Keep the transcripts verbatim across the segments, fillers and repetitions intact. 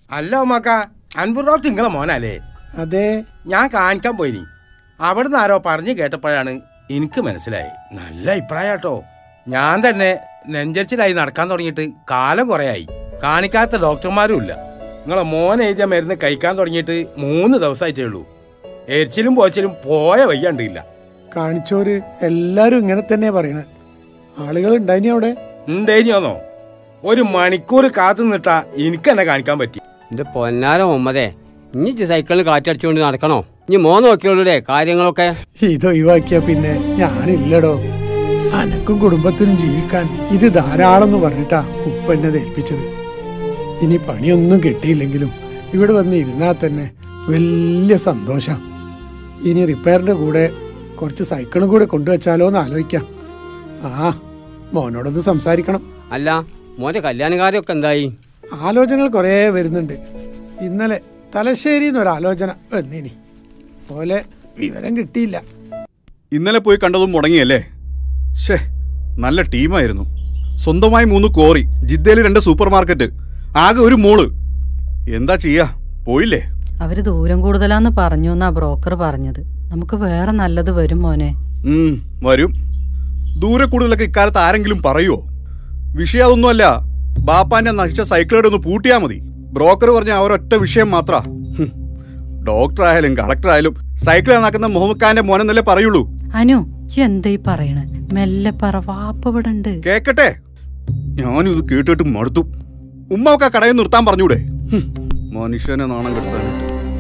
അല്ല ഉമ്മാക്ക, അൻപത് ഡോക്ടർ നിങ്ങളെ മോനല്ലേ? അതെ, ഞാൻ കാണിക്കാൻ പോയിനി. അവിടുന്ന് ആരോ പറഞ്ഞു കേട്ടപ്പോഴാണ് എനിക്ക് മനസ്സിലായി. നല്ല അഭിപ്രായം കേട്ടോ. ഞാൻ തന്നെ നെഞ്ചരിച്ചിലായി നടക്കാൻ തുടങ്ങിയിട്ട് കാലം കുറയായി. കാണിക്കാത്ത ഡോക്ടർമാരും ഇല്ല. നിങ്ങളെ മോൻ എഴുതിയ മരുന്ന് കഴിക്കാൻ തുടങ്ങിയിട്ട് മൂന്ന് ദിവസമായിട്ടേ ഉള്ളൂ. എരിച്ചിലും പോച്ചിലും പോയ വയ്യാണ്ടില്ല. കാണിച്ചോര് എല്ലാരും ഇങ്ങനെ തന്നെ പറയണേ. ആളുകൾ ഉണ്ടായിനി അവിടെ? ഉണ്ടേനിയോന്നോ? ഒരു മണിക്കൂർ കാത്തു നിന്നിട്ടാ എനിക്ക് തന്നെ കാണിക്കാൻ പറ്റി. എന്റെ പൊന്നാലോ ഒമ്പതേ, ഇനി സൈക്കിളിൽ കാറ്റടിച്ചുകൊണ്ട് നടക്കണോ? ഇനി മോൻ നോക്കിയോളൂടെ കാര്യങ്ങളൊക്കെ. ഇതൊഴിവാക്കിയാ പിന്നെ ഞാനില്ലടോ. അനക്കും കുടുംബത്തിനും ജീവിക്കാൻ ഇത് ധാരാളം പറഞ്ഞിട്ടാ ഉപ്പന്നത് ഏൽപ്പിച്ചത്. ഇനി പണിയൊന്നും കിട്ടിയില്ലെങ്കിലും ഇവിടെ വന്ന് ഇരുന്നാൽ തന്നെ വലിയ സന്തോഷം. ഇനി റിപ്പയറിന്റെ കൂടെ കുറച്ച് സൈക്കിളും കൂടെ കൊണ്ടുവച്ചാലോ എന്ന് ആലോചിക്കാം. ആ, മോനോടൊന്ന് സംസാരിക്കണം. അല്ല, മോന്റെ കല്യാണകാര്യമൊക്കെ എന്തായി? ആലോചനകൾ കുറേ വരുന്നുണ്ട്. ഇന്നലെ തലശ്ശേരിന്ന് ഒരു ആലോചന വന്നിനി. പോലെ വിവരം കിട്ടിയില്ല. ഇന്നലെ പോയി കണ്ടതും മുടങ്ങിയല്ലേ? ഷേ, നല്ല ടീമായിരുന്നു. സ്വന്തമായി മൂന്ന് കോറി, ജിദ്ദയിൽ രണ്ട് സൂപ്പർ മാർക്കറ്റ്, ആകെ ഒരു മോള്. എന്താ ചെയ്യാ, പോയില്ലേ? അവര് ദൂരം കൂടുതലാന്ന് പറഞ്ഞു എന്നാ ബ്രോക്കർ പറഞ്ഞത്. നമുക്ക് വേറെ നല്ലത് വരും മോനെ. ഉം വരും. ദൂരെ കൂടുതലൊക്കെ ഇക്കാലത്ത് ആരെങ്കിലും പറയുവോ? വിഷയം അതൊന്നുമല്ല. ബാപ്പാന്റെ നശിച്ച സൈക്കിളോടെ ഒന്ന് പൂട്ടിയാ മതി. ബ്രോക്കർ പറഞ്ഞ അവരൊറ്റ വിഷയം മാത്ര. ഡോക്ടർ ആയാലും കളക്ടർ ആയാലും സൈക്കിൾ നന്നാക്കുന്ന മുഹമ്മദ് ഖാന്റെ മോനെന്നല്ലേ പറയുള്ളൂ. അനു, എന്താ ഈ പറയണേ? മെല്ലെ പറ, വാപ്പവിടുണ്ട്. കേക്കട്ടെ, ഞാനും ഇത് കേട്ടിട്ട് മടുത്തു. ഉമ്മൊക്കെ കടയിൽ നിർത്താൻ പറഞ്ഞൂടെ? മനുഷ്യനെ നാണം കെടുത്താനായിട്ട്.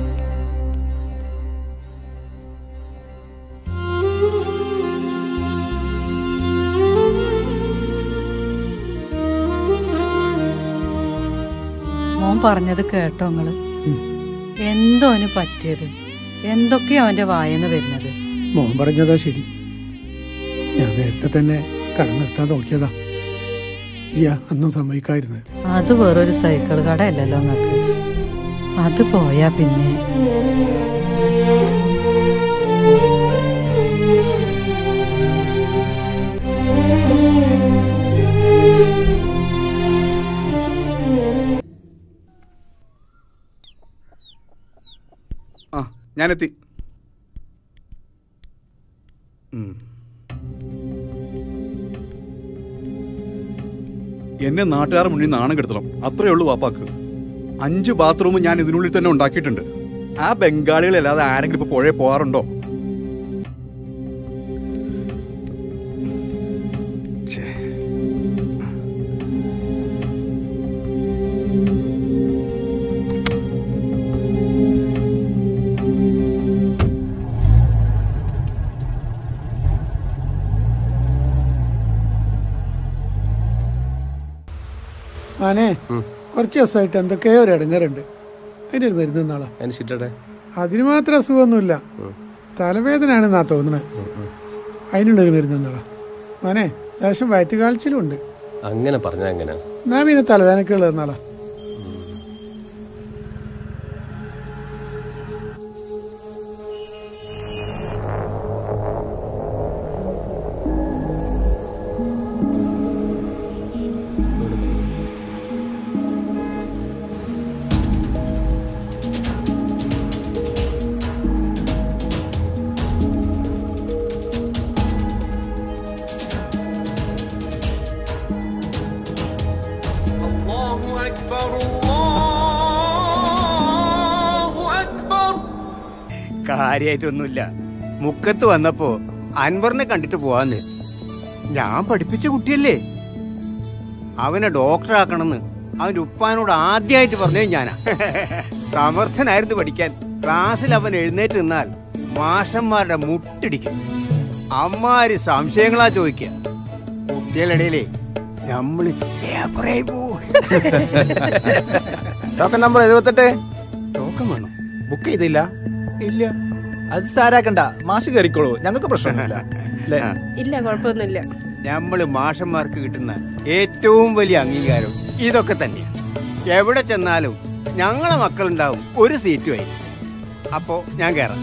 മോൻ പറഞ്ഞത് കേട്ടോ നിങ്ങള്? എന്തോ അവന് പറ്റിയത്? എന്തൊക്കെയോ അവന്റെ വായന്ന് വരുന്നത്? മോൻ പറഞ്ഞതാ ശരി. ഞാൻ നേരത്തെ തന്നെ കട നിർത്താൻ നോക്കിയതാ. ഇയ്യാ അന്നും സമ്മതിക്കായിരുന്നു. അത് വേറൊരു സൈക്കിൾ കടയല്ലല്ലോ നിങ്ങക്ക്. അത് പോയാ പിന്നെ ആ ഞാനെത്തി. എന്നെ നാട്ടുകാർ മുന്നിൽ നാണം കെടുത്തണം, അത്രയേ ഉള്ളൂ വാപ്പാക്ക്. അഞ്ച് ബാത്റൂം ഞാൻ ഇതിനുള്ളിൽ തന്നെ ഉണ്ടാക്കിയിട്ടുണ്ട്. ആ ബംഗാളികളല്ലാതെ ആരെങ്കിലും ഇപ്പൊ പുഴയെ പോകാറുണ്ടോ? ആനെ, കുറച്ച് ദിവസമായിട്ട് എന്തൊക്കെയോ ഒരു ഇടങ്ങറുണ്ട്. അതിനൊരു മരുന്ന് നാളെ. അതിന് മാത്രം അസുഖമൊന്നുമില്ല, തലവേദന ആണെന്നാ തോന്നുന്നത്. അതിനുള്ളൊരു മരുന്ന് നാളെ. ആനെ, ലേശം വയറ്റുകാഴ്ചയിലും ഉണ്ട്. അങ്ങനെ പറഞ്ഞ എങ്ങനെ? എന്നാ പിന്നെ തലവേദനക്കുള്ളത് നാളെ. കാര്യമായിട്ടൊന്നുമില്ല. മുക്കത്ത് വന്നപ്പോ അൻവറിനെ കണ്ടിട്ട് പോവാന്ന്. ഞാൻ പഠിപ്പിച്ച കുട്ടിയല്ലേ, അവനെ ഡോക്ടറാക്കണമെന്ന് അവന്റെ ഉപ്പാനോട് ആദ്യമായിട്ട് പറഞ്ഞത് ഞാനാ. സമർത്ഥനായിരുന്നു പഠിക്കാൻ. ക്ലാസ്സിൽ അവൻ എഴുന്നേറ്റ് നിന്നാൽ മാഷന്മാരുടെ മുട്ടിടിക്കും. അമ്മാര് സംശയങ്ങളാ ചോദിക്കുക. കുട്ടികളുടെ നമ്മള് ചേപ്പറായി പോവും. ടോക്കൺ നമ്പർ എഴുപത്തെട്ട്. ടോക്കൺ വേണം? ബുക്ക് ചെയ്തില്ല? ഇല്ല. അത് സാരാക്കണ്ട, മാഷ് കയറിക്കോളൂ, ഞങ്ങൾക്ക് പ്രശ്നമൊന്നുമില്ല. ഇല്ല, കുഴപ്പമൊന്നുമില്ല. നമ്മള് മാഷന്മാർക്ക് കിട്ടുന്ന ഏറ്റവും വലിയ അംഗീകാരം ഇതൊക്കെ തന്നെയാണ്. എവിടെ ചെന്നാലും ഞങ്ങളെ മക്കളുണ്ടാവും ഒരു സീറ്റുമായി. അപ്പോ ഞാൻ കയറാം.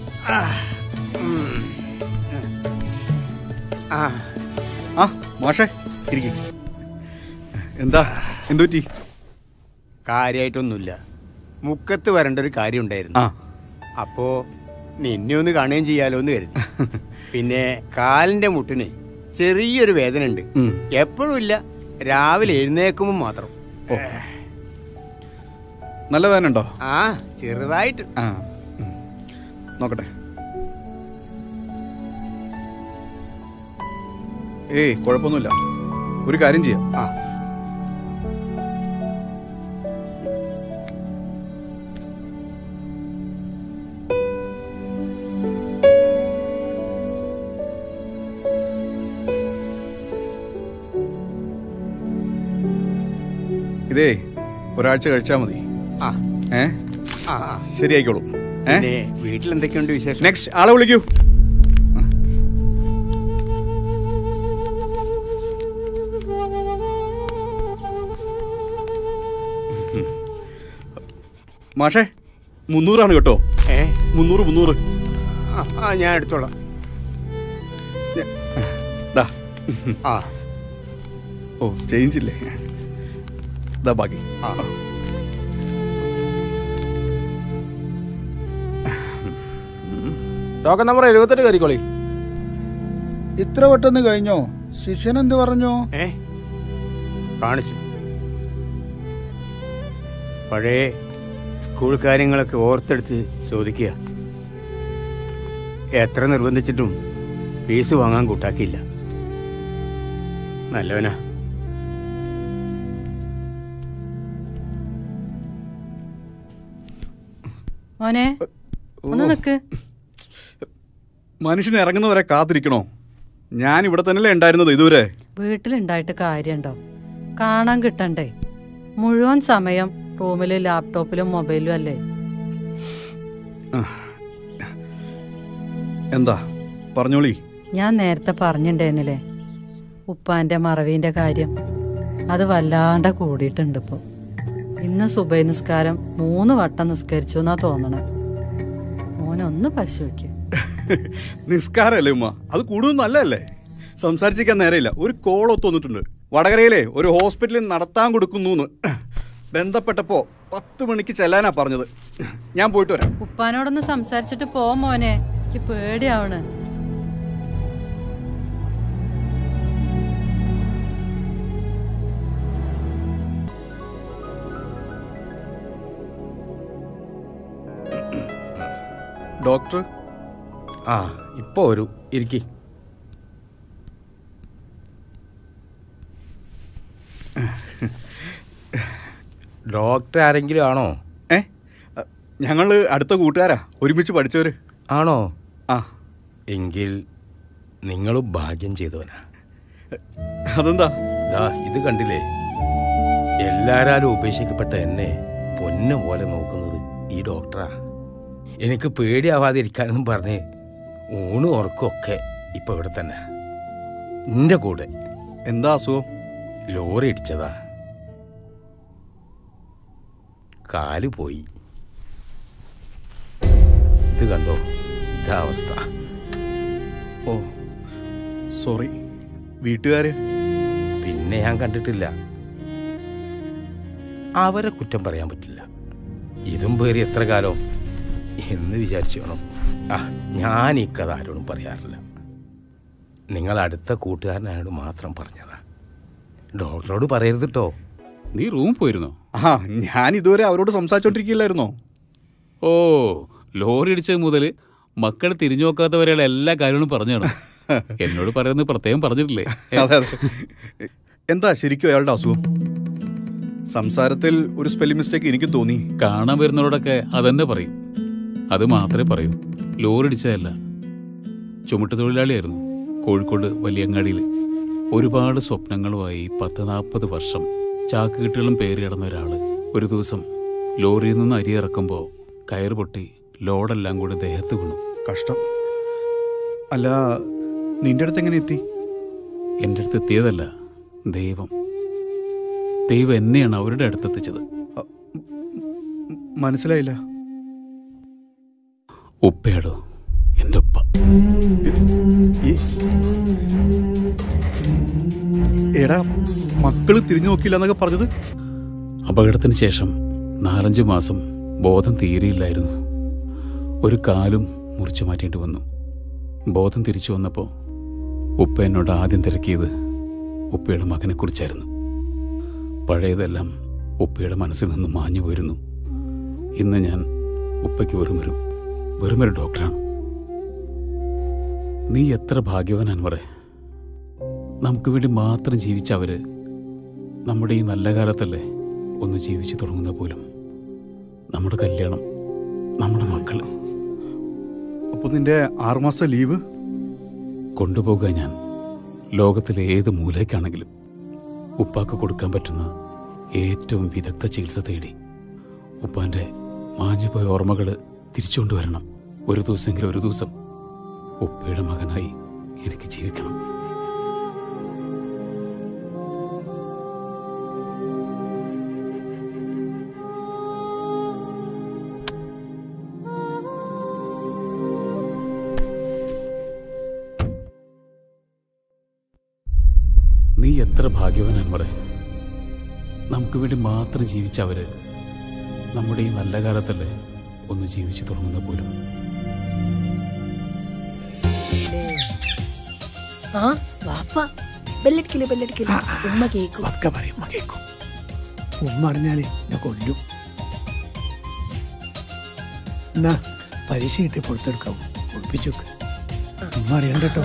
ആ മാഷേ, ഇരിക്കും. എന്താ എന്തുപറ്റി? കാര്യമായിട്ടൊന്നുമില്ല. മുക്കത്ത് വരേണ്ട ഒരു കാര്യം ഉണ്ടായിരുന്നു. ആ അപ്പോ നിന്നെ ഒന്ന് കാണുകയും ചെയ്യാലോ എന്ന് കരുതി. പിന്നെ കാലിന്റെ മുട്ടിന് ചെറിയൊരു വേദന ഉണ്ട്. എപ്പോഴും ഇല്ല, രാവിലെ എഴുന്നേക്കുമ്പോൾ മാത്രം. നല്ല വേദന ഉണ്ടോ? ആ ചെറുതായിട്ട്. ആ നോക്കട്ടെ. ഏയ് കുഴപ്പമൊന്നുമില്ല. ഒരു കാര്യം ചെയ്യാം. ആ ഇതേ ഒരാഴ്ച കഴിച്ചാൽ മതി. ആ ഏ ആ ശരിയായിക്കോളൂ. ഏ വീട്ടിൽ എന്തൊക്കെയുണ്ട് വിശേഷം? നെക്സ്റ്റ് ആളെ വിളിക്കൂ. മാഷേ മുന്നൂറാണ് കേട്ടോ. ഏ മുന്നൂറ് മുന്നൂറ്. ആ ഞാൻ എടുത്തോളാം. ദാ. ആ ഓ ചേഞ്ച് ഇല്ലേ? ദാ ബാക്കി. ആ ടോക്കൺ നമ്പർ എഴുപത്തെട്ട് കയറിക്കോളി. ഇത്ര പെട്ടെന്ന് കഴിഞ്ഞോ? ശിഷ്യൻ എന്ത് പറഞ്ഞു? ഏ കാണിച്ചു. പഴയ സ്കൂൾ കാര്യങ്ങളൊക്കെ ഓർത്തെടുത്ത് ചോദിക്കുക. എത്ര നിർബന്ധിച്ചിട്ടും ഫീസ് വാങ്ങാൻ കൂട്ടാക്കിയില്ല. നല്ലവനാ. മോനെ ഒന്ന് നിക്ക്. മനുഷ്യന് ഇറങ്ങുന്നവരെ കാത്തിരിക്കണോ? ഞാൻ ഇവിടെ തന്നെയല്ലേ ഉണ്ടായിരുന്നത് ഇതുവരെ. വീട്ടിലുണ്ടായിട്ട് കാര്യണ്ടോ? കാണാൻ കിട്ടണ്ടേ? മുഴുവൻ സമയം റൂമില് ലാപ്ടോപ്പിലും മൊബൈലും അല്ലേ? എന്താ പറഞ്ഞോളി. ഞാൻ നേരത്തെ പറഞ്ഞിട്ടുണ്ടായിരുന്നില്ലേ ഉപ്പാന്റെ മറവീന്റെ കാര്യം. അത് വല്ലാണ്ട് കൂടിയിട്ടുണ്ട് ഇപ്പൊ. ഇന്ന് സുബൈ നിസ്കാരം മൂന്ന് വട്ടം നിസ്കരിച്ചു എന്നാ തോന്നണേ. മോനൊന്ന് പരിശോധിക്ക. നിസ്കാരല്ലേ ഉമ്മ? അത് കൂടുതൽ നല്ലതല്ലേ? സംസാരിച്ചിരിക്കാൻ നേരമില്ല. ഒരു കോൾ ഒത്തു വന്നിട്ടുണ്ട്. വടകരയിലെ ഒരു ഹോസ്പിറ്റലിൽ നടത്താൻ കൊടുക്കുന്നു. ബന്ധപ്പെട്ടപ്പോ പത്ത് മണിക്ക് ചെല്ലാനാ പറഞ്ഞത്. ഞാൻ പോയിട്ട് വരാം. ഉപ്പാനോടൊന്ന് സംസാരിച്ചിട്ട് പോ മോനെ, എനിക്ക് പേടിയാവണ്. ഡോക്ടർ ആ ഇപ്പൊ ഒരു ഇരിക്കി. ഡോക്ടർ ആരെങ്കിലും ആണോ? ഏ ഞങ്ങൾ അടുത്ത കൂട്ടുകാരാ, ഒരുമിച്ച് പഠിച്ചവര്. ആണോ? ആ എങ്കിൽ നിങ്ങളും ഭാഗ്യം ചെയ്തവനാ. അതെന്താ? ദാ ഇത് കണ്ടില്ലേ, എല്ലാരാലും ഉപേക്ഷിക്കപ്പെട്ട എന്നെ പൊന്നു പോലെ നോക്കുന്നത് ഈ ഡോക്ടറാ. എനിക്ക് പേടിയാവാതിരിക്കാനെന്നും പറഞ്ഞ് ഊണ് ഉറക്കമൊക്കെ ഇപ്പൊ ഇവിടെ തന്നെ എൻ്റെ കൂടെ. എന്താ അസുഖം? ലോറി ഇടിച്ചതാ, കാല് പോയി. ഇത് കണ്ടോ ഇതാ അവസ്ഥ. ഓ സോറി. വീട്ടുകാര്? പിന്നെ ഞാൻ കണ്ടിട്ടില്ല. അവരെ കുറ്റം പറയാൻ പറ്റില്ല. ഇതും പേറി എത്ര കാലം എന്ന് വിചാരിച്ചു വേണം. ആ ഞാൻ ഈ കഥ ആരോടും പറയാറില്ല. നിങ്ങൾ അടുത്ത കൂട്ടുകാരനായോട് മാത്രം പറഞ്ഞതാ. ഡോക്ടറോട് പറയരുത് കേട്ടോ. നീ റൂം പോയിരുന്നോ? ആ ഞാൻ ഇതുവരെ അവരോട് സംസാരിച്ചോണ്ടിരിക്കില്ലായിരുന്നോ? ഓ ലോറി ഇടിച്ചത് മുതൽ മക്കൾ തിരിഞ്ഞു നോക്കാത്തവരെയുള്ള എല്ലാ കാര്യങ്ങളും പറഞ്ഞു കാണും. എന്നോട് പറയുന്നത് പ്രത്യേകം പറഞ്ഞിട്ടില്ലേ? അതെ അതെ. എന്താ ശരിക്കും അയാളുടെ അസുഖം? സംസാരത്തിൽ ഒരു സ്പെല്ലിംഗ് മിസ്റ്റേക്ക് എനിക്കും തോന്നി. കാണാൻ വരുന്നവരോടൊക്കെ അതെന്നെ പറയും. അത് മാത്രമേ പറയൂ. ലോറി ഇടിച്ചതല്ല, ചുമട്ട് തൊഴിലാളിയായിരുന്നു. കോഴിക്കോട് വലിയങ്ങാടിയിൽ ഒരുപാട് സ്വപ്നങ്ങളുമായി പത്ത് നാൽപ്പത് വർഷം ചാക്കുകെട്ടുകളും പേര് കിടന്ന ഒരാള് ഒരു ദിവസം ലോറിയിൽ നിന്ന് അരി ഇറക്കുമ്പോൾ കയറ് പൊട്ടി ലോഡെല്ലാം കൂടി ദേഹത്ത് വീണു. കഷ്ടം. അല്ല നിന്റെ അടുത്ത് എങ്ങനെ എത്തി? എൻ്റെ അടുത്ത് എത്തിയതല്ല, ദൈവം ദൈവം എന്നെയാണ് അവരുടെ അടുത്തെത്തിച്ചത്. മനസ്സിലായില്ല. ഉപ്പയാടോ എൻ്റെ ഉപ്പ. എടാ മക്കള് തിരിഞ്ഞു നോക്കില്ല എന്നൊക്കെ പറഞ്ഞത്? അപകടത്തിന് ശേഷം നാലഞ്ചു മാസം ബോധം തീരെയില്ലായിരുന്നു. ഒരു കാലും മുറിച്ചു മാറ്റേണ്ടി വന്നു. ബോധം തിരിച്ചു വന്നപ്പോൾ ഉപ്പ എന്നോട് ആദ്യം തിരക്കിയത് ഉപ്പയുടെ മകനെക്കുറിച്ചായിരുന്നു. പഴയതെല്ലാം ഉപ്പയുടെ മനസ്സിൽ നിന്ന് മാഞ്ഞു പോയിരുന്നു. ഇന്ന് ഞാൻ ഉപ്പയ്ക്ക് വെറുമൊരു വെറുമൊരു ഡോക്ടറാണ്. നീ എത്ര ഭാഗ്യവാനാണ് പറ. നമുക്ക് വേണ്ടി മാത്രം ജീവിച്ചവര് നമ്മുടെ ഈ നല്ല കാലത്തല്ലേ ഒന്ന് ജീവിച്ചു തുടങ്ങുന്ന പോലും. നമ്മുടെ കല്യാണം, നമ്മുടെ മക്കള്. അപ്പോൾ നിന്റെ ആറുമാസം ലീവ് കൊണ്ടുപോകുക. ഞാൻ ലോകത്തിലെ ഏത് മൂലയ്ക്കാണെങ്കിലും ഉപ്പാക്ക് കൊടുക്കാൻ പറ്റുന്ന ഏറ്റവും വിദഗ്ധ ചികിത്സ തേടി ഉപ്പാൻ്റെ മാഞ്ഞുപോയ ഓർമ്മകൾ തിരിച്ചുകൊണ്ടുവരണം. ഒരു ദിവസമെങ്കിലും ഒരു ദിവസം ഉപ്പയുടെ മകനായി എനിക്ക് ജീവിക്കണം. നീ എത്ര ഭാഗ്യവാനാണ് പറ. നമുക്ക് വേണ്ടി മാത്രം ജീവിച്ചവര് നമ്മുടെ ഈ നല്ല കാലത്തല്ലേ ഒന്ന് ജീവിച്ചു തുടങ്ങുന്ന പോലും. ആ വാപ്പ ബെല്ലടിക്കില്ല ബെല്ലടിക്കില്ല. ഉമ്മ കേക്കും ഒക്കെ പറയും, ഉമ്മ കേക്കും. ഉമ്മ അറിഞ്ഞാല് എന്നെ കൊല്ലും. എന്നാ പരീക്ഷ കിട്ടി പുറത്തെടുക്കാവും, ഒളിപ്പിച്ചു വെക്ക്. ഉമ്മ അറിയണ്ട കേട്ടോ.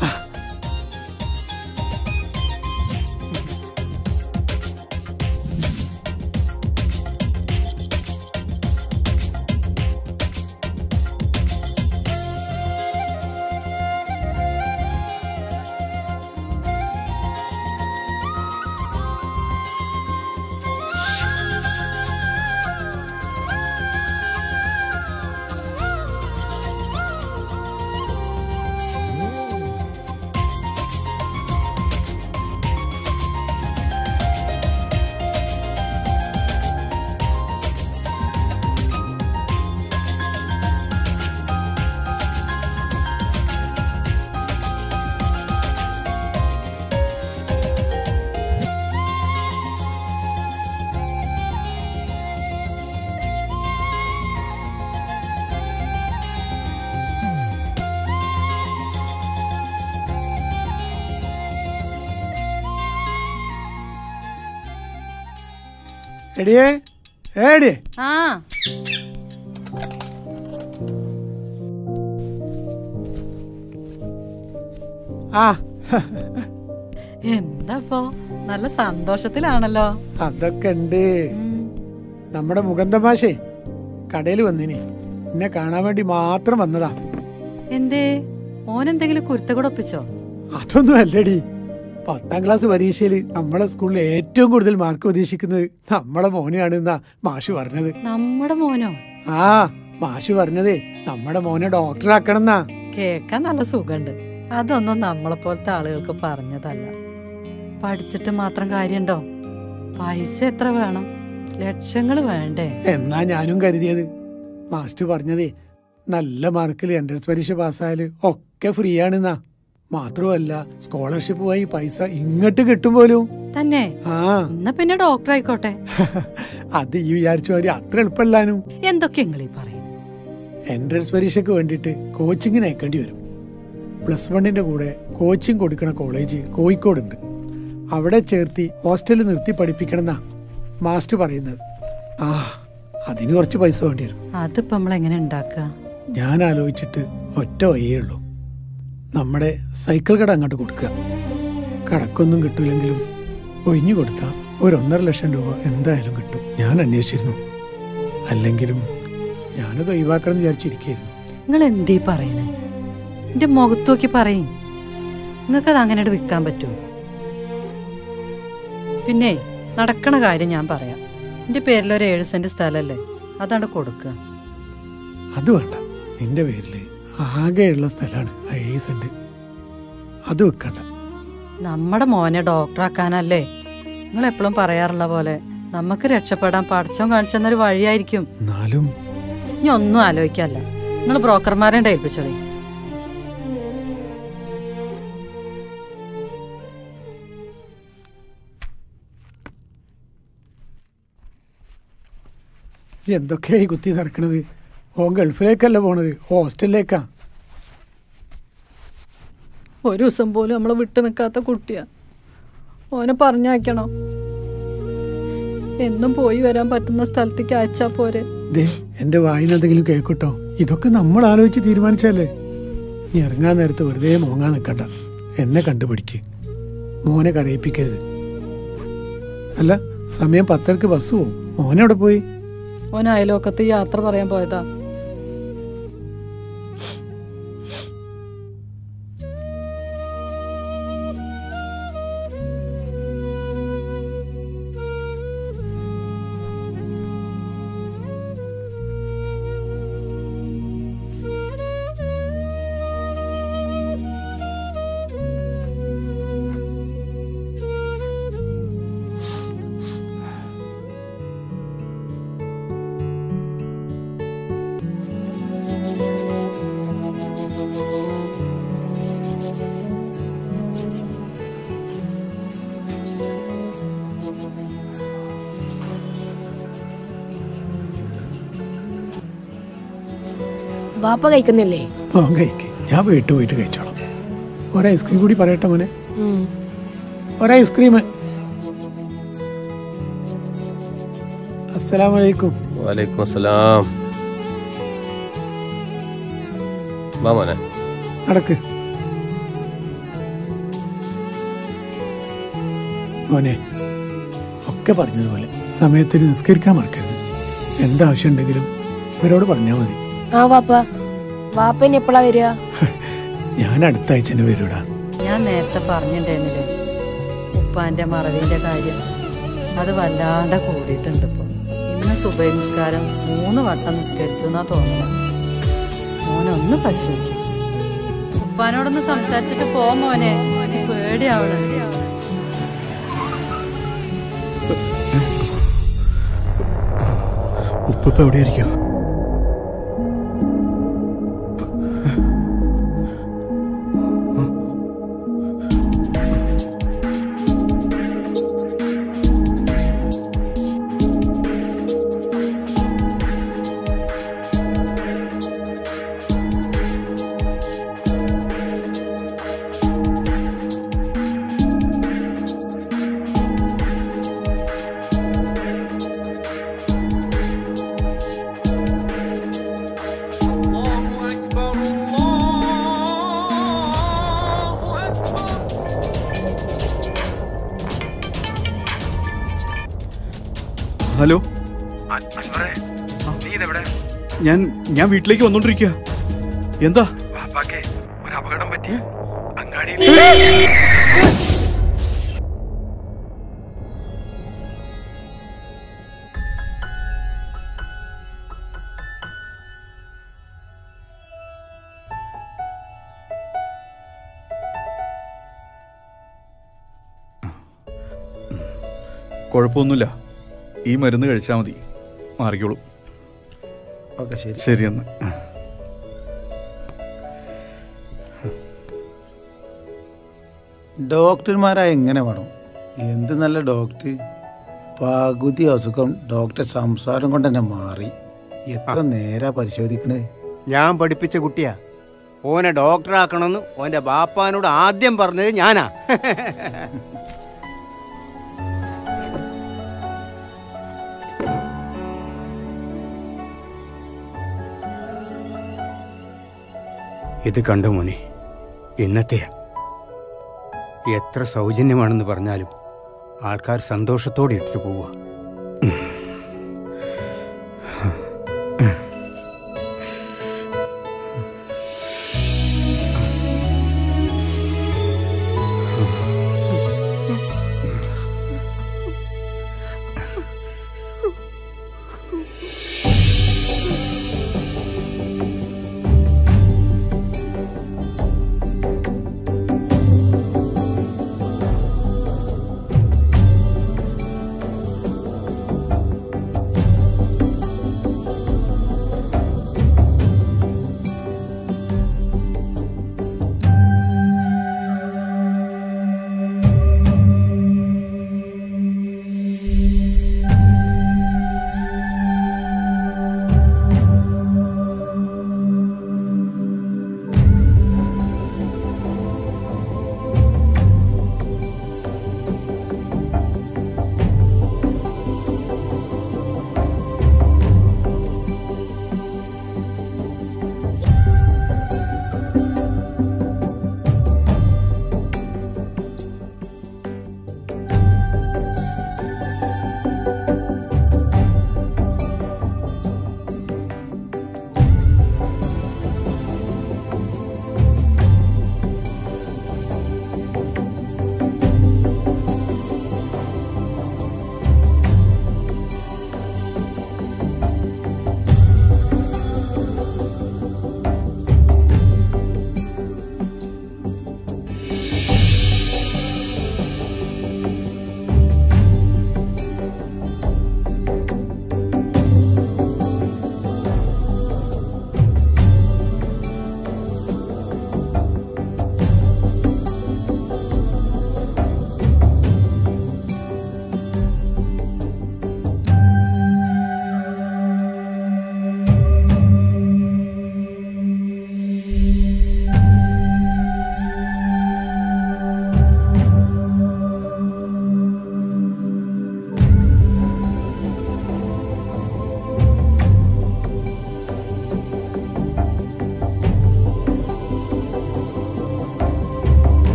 എടിയേ ഏടിയേ ആ ആ എന്താപ്പോ നല്ല സന്തോഷത്തിലാണല്ലോ. അതൊക്കെ ഉണ്ട്. നമ്മുടെ മുകന്തമാഷേ കടയിൽ വന്നിനി, എന്നെ കാണാൻ വേണ്ടി മാത്രം വന്നതാ. എന്തേ ഓനെന്തെങ്കിലും കുരുത്തകൂടെ ഒപ്പിച്ചോ? അതൊന്നും അല്ലടി, പത്താം ക്ലാസ് പരീക്ഷയിൽ നമ്മളെ സ്കൂളിൽ ഏറ്റവും കൂടുതൽ മാർക്ക് പ്രതീക്ഷിക്കുന്നത് നമ്മളെ മോനെയാണെന്നാ മാഷ് പറഞ്ഞത്. നമ്മുടെ മോനോ? ആ മാഷ് പറഞ്ഞതേ നമ്മുടെ മോനെ ഡോക്ടറാക്കണമെന്നാ. കേക്കാൻ നല്ല സുഖണ്ട്. അതൊന്നും നമ്മളെ പോലത്തെ ആളുകൾക്ക് പറഞ്ഞതല്ല. പഠിച്ചിട്ട് മാത്രം കാര്യണ്ടോ? പൈസ എത്ര വേണം? ലക്ഷങ്ങൾ വേണ്ടേ? എന്നാ ഞാനും കരുതിയത്. മാസ്റ്റർ പറഞ്ഞതേ നല്ല മാർക്കിൽ എൻട്രൻസ് പരീക്ഷ പാസ്സായാല് ഒക്കെ ഫ്രീ ആണെന്നാ. മാത്രമല്ല സ്കോളർഷിപ്പ് വഴി പൈസ ഇങ്ങോട്ട് കിട്ടും പോലും. തന്നെ? ആ എന്നാ പിന്നെ ഡോക്ടർ ആയിക്കോട്ടെ. അത് ഈ വിചാരിച്ചു മാതിരി അത്ര എളുപ്പമല്ലാനും. എന്തൊക്കെ നിങ്ങളീ പറയും? എൻട്രൻസ് പരീക്ഷയ്ക്ക് വേണ്ടിയിട്ട് കോച്ചിങ്ങിന് അയക്കേണ്ടി വരും. പ്ലസ് വണ്ണിന്റെ കൂടെ കോച്ചിങ് കൊടുക്കുന്ന കോളേജ് കോഴിക്കോടുണ്ട്. അവിടെ ചേർത്തി ഹോസ്റ്റലിൽ നിർത്തി പഠിപ്പിക്കണമെന്നാ മാസ്റ്റർ പറയുന്നത്. ആ അതിന് കുറച്ച് പൈസ വേണ്ടി വരും. അതിപ്പോ നമ്മളെങ്ങനെ ഉണ്ടാക്കുക? ഞാൻ ആലോചിച്ചിട്ട് ഒറ്റ വഴിയേ ഉള്ളൂ. നമ്മുടെ സൈക്കിൾ കട അങ്ങോട്ട് കൊടുക്കുക. കടക്കൊന്നും കിട്ടൂലെങ്കിലും ഒഴിഞ്ഞു കൊടുത്താൽ ഒരു ഒന്നര ലക്ഷം രൂപ എന്തായാലും കിട്ടും. ഞാൻ അന്വേഷിച്ചിരുന്നു. അല്ലെങ്കിലും ഞാനത് ഒഴിവാക്കണം എന്ന് വിചാരിച്ചിരിക്കുന്നു. നിങ്ങൾ എന്തേ പറയണേ? എന്റെ മുഖത്ത് നോക്കി പറയും. നിങ്ങൾക്കത് അങ്ങനെ വിൽക്കാൻ പറ്റുമോ? പിന്നെ നടക്കണ കാര്യം ഞാൻ പറയാം. എന്റെ പേരിൽ ഒരു ഏഴ് സെന്റ് സ്ഥലല്ലേ, അതാണ് കൊടുക്കുക. അത് വേണ്ട, നിന്റെ പേരില് ആകെയുള്ള സ്ഥലമാണ് ഏഴ് സെന്റ്. അത് വെക്കണ്ട. നമ്മുടെ മോനെ ഡോക്ടറാക്കാനല്ലേ? നിങ്ങൾ എപ്പോഴും പറയാറുള്ള പോലെ നമുക്ക് രക്ഷപ്പെടാൻ പഠിച്ചോൻ കാണിച്ചെന്നൊരു വഴിയായിരിക്കും. എന്നാലും ഇനി ഒന്നും ആലോചിക്കല്ല. നിങ്ങൾ ബ്രോക്കർമാരെ ഏൽപ്പിച്ചോളി. എന്തൊക്കെയായി കുത്തി നടക്കണത്? ഓൻ ഗൾഫിലേക്കല്ല പോണത്, ഹോസ്റ്റലിലേക്കാ. ഒരു ദിവസം പോലും നമ്മളെ വിട്ടു നിൽക്കാത്ത കുട്ടിയാ. ഓനെ പറഞ്ഞയക്കണോ? എന്നും പോയി വരാൻ പറ്റുന്ന സ്ഥലത്തേക്ക് അയച്ചാ പോരെ? ദേ എൻ്റെ വായിന്ന് എന്തെങ്കിലും കേൾക്കട്ടോ. ഇതൊക്കെ നമ്മൾ ആലോചിച്ച് തീരുമാനിച്ചല്ലേ. നീ ഇറങ്ങാൻ നേരത്ത് വെറുതെ മോങ്ങാൻ നിൽക്കണ്ട. എന്നെ കണ്ടുപിടിക്ക്. മോനെ കരയിപ്പിക്കരുത്. അല്ല, സമയം പത്തരക്ക് ബസ് പോവും. മോനെവിടെ പോയി? ഓൻ അയലോക്കത്ത് യാത്ര പറയാൻ പോയതാ. വാപ്പ കഴിക്കുന്നില്ലേ? മോൻ കഴിക്ക്, ഞാൻ വീട്ടിൽ പോയിട്ട് കഴിച്ചോളാം. ഒരു ഐസ്ക്രീം കൂടി പറയട്ടെ മോനെ? ഒരു ഐസ്ക്രീം. അസ്സലാമലൈക്കും. വലൈക്കും അസ്സലാം. വാ മോനെ. നടക്ക് മോനെ. ഒക്കെ പറഞ്ഞതുപോലെ സമയത്തിന് നിസ്കരിക്കാൻ മറക്കരുത്. എന്താവശ്യം ഉണ്ടെങ്കിലും ഇവരോട് പറഞ്ഞാൽ മതി. ആ വാപ്പ, വാപ്പ ഇനി എപ്പോഴാ വരിക? ഞാൻ അടുത്ത ആഴ്ച തന്നെ വരൂടാ. ഞാൻ നേരത്തെ പറഞ്ഞിട്ടുണ്ടായിരുന്നില്ലേ ഉപ്പാന്റെ മറവിന്റെ കാര്യം. അത് വല്ലാണ്ട് കൂടിയിട്ടുണ്ട് ഇപ്പൊ. ഇന്ന് സുബൈ നിസ്കാരം മൂന്ന് വട്ടം നിസ്കരിച്ചു എന്നാ തോന്നുന്നത്. മോനൊന്ന് പരിശോധിക്കും. ഉപ്പാനോടൊന്ന് സംസാരിച്ചിട്ട് പോ മോനെ. പേടിയാവണ. ഉപ്പ എവിടെയായിരിക്കും? ഹലോ, ഞാൻ ഞാൻ വീട്ടിലേക്ക് വന്നോണ്ടിരിക്കുക. എന്താ? അപകടം പറ്റി. കുഴപ്പമൊന്നുമില്ല. ഈ മരുന്ന് കഴിച്ചാൽ മതി, മാറിക്കോളൂ. ഓക്കെ, ശരി ശരി എന്ന്. ഡോക്ടർമാരായ എങ്ങനെ വേണം? എന്ത് നല്ല ഡോക്ടർ. പകുതി അസുഖം ഡോക്ടർ സംസാരം കൊണ്ട് തന്നെ മാറി. എത്ര നേരാ പരിശോധിക്കണേ. ഞാൻ പഠിപ്പിച്ച കുട്ടിയാ. ഓനെ ഡോക്ടറാക്കണമെന്ന് ഓൻ്റെ ബാപ്പാനോട് ആദ്യം പറഞ്ഞത് ഞാനാ. ഇത് കണ്ടു മോനെ, ഇന്നത്തെ എത്ര സൗജന്യമാണെന്ന് പറഞ്ഞാലും ആൾക്കാർ സന്തോഷത്തോടെ ഇട്ടിട്ട് പോവുക.